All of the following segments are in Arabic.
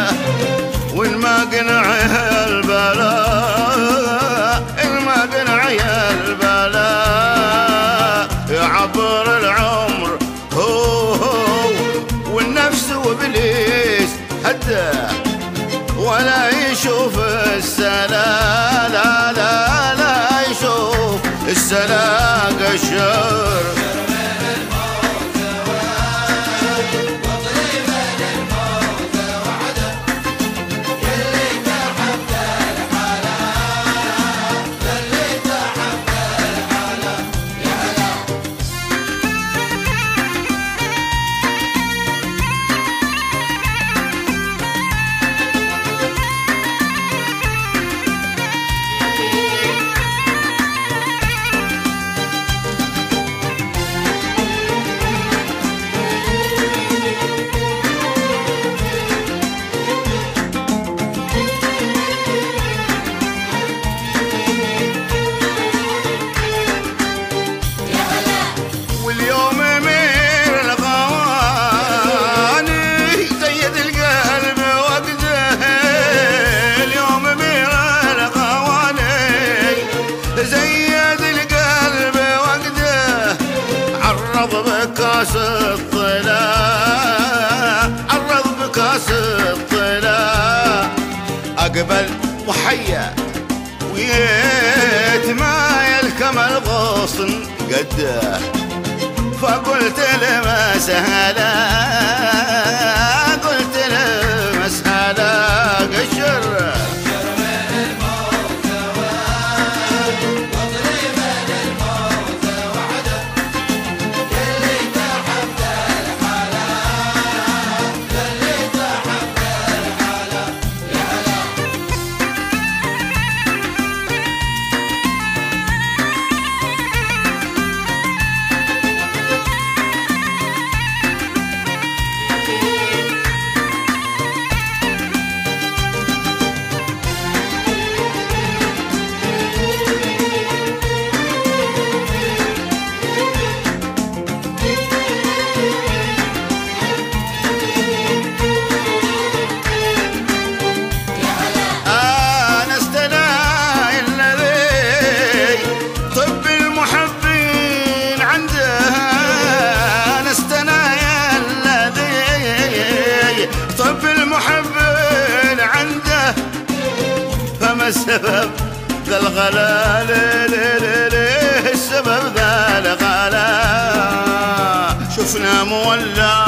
وإن ما قنع البلاء، إن ما قنع البلاء يعبر العمر هو والنفس وإبليس هده ولا يشوف السلا، لا لا لا يشوف السلا قشر. بكاس الطلاء، عرض بكاس الطلاء أقبل وحيا ويت ما يلكم الغصن قده، فقلت له مسهلا، قلت له مسهلا قشر. السبب ذا الغلا، ليه السبب ذا الغلا؟ شفنا مولع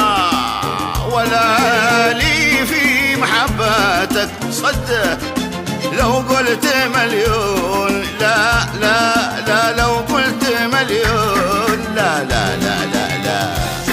ولا لي في محبتك صده، لو قلت مليون لا لا لا، لو قلت مليون لا لا لا لا لا.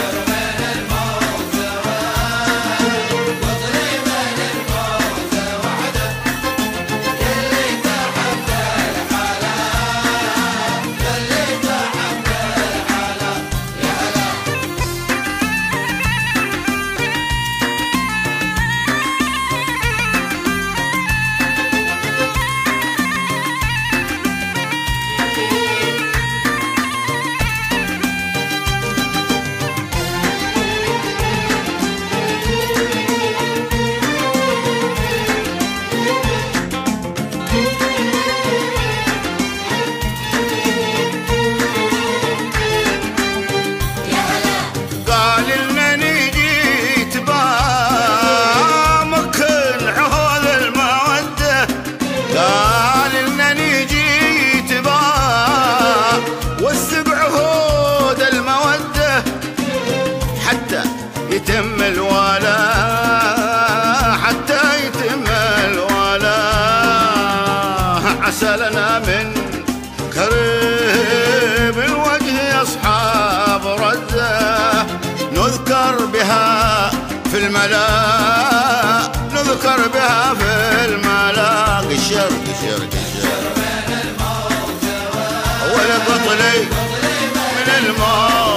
يتم الولا حتى يتم الولا، عسى لنا من قريب الوجه يا أصحاب رده، نذكر بها في الملا، نذكر بها في الملا. قشر قشر قشر ولا بطلي من الموت